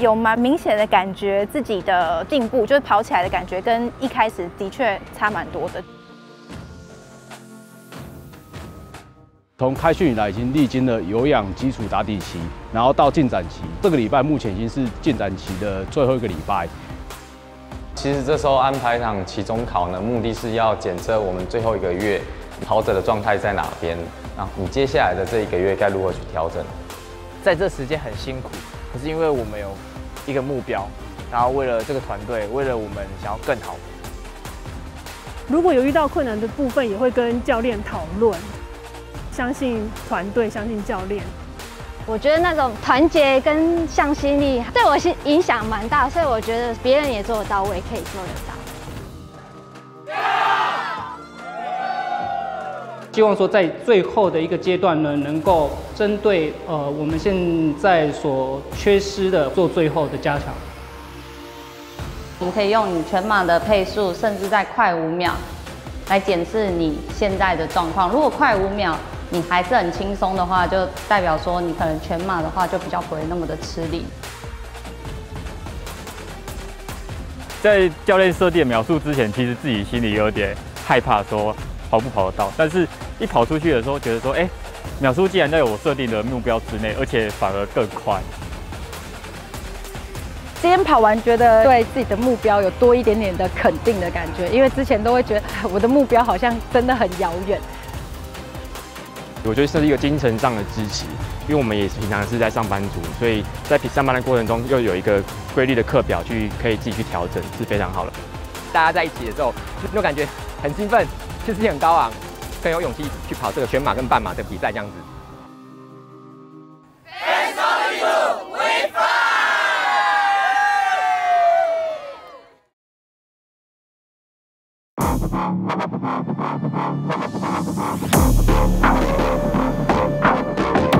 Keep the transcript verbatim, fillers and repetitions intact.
有蛮明显的感觉自己的进步，就是跑起来的感觉跟一开始的确差蛮多的。 从开训以来，已经历经了有氧基础打底期，然后到进展期。这个礼拜目前已经是进展期的最后一个礼拜。 其实这时候安排一场期中考呢，目的是要检测我们最后一个月跑者的状态在哪边，那你接下来的这一个月该如何去调整？ 在这时间很辛苦，可是因为我们有一个目标，然后为了这个团队，为了我们想要更好。 如果有遇到困难的部分，也会跟教练讨论。相信团队，相信教练。 我觉得那种团结跟向心力对我是影响蛮大，所以我觉得别人也做得到，我也可以做得到。 希望说在最后的一个阶段呢，能够针对呃我们现在所缺失的做最后的加强。 我们可以用你全马的配速，甚至在快五秒来检视你现在的状况。如果快五秒你还是很轻松的话，就代表说你可能全马的话就比较不会那么的吃力。 在教练设定秒数之前，其实自己心里有点害怕，说跑不跑得到。但是一跑出去的时候，觉得说，哎、欸，秒数既然在我设定的目标之内，而且反而更快。 今天跑完，觉得对自己的目标有多一点点的肯定的感觉，因为之前都会觉得我的目标好像真的很遥远。 我觉得是一个精神上的支持，因为我们也平常是在上班族，所以在上班的过程中又有一个规律的课表去可以自己去调整，是非常好的。 大家在一起的时候，那种感觉很兴奋，士气很高昂，更有勇气去跑这个全马跟半马的比赛这样子。 We'll be right back.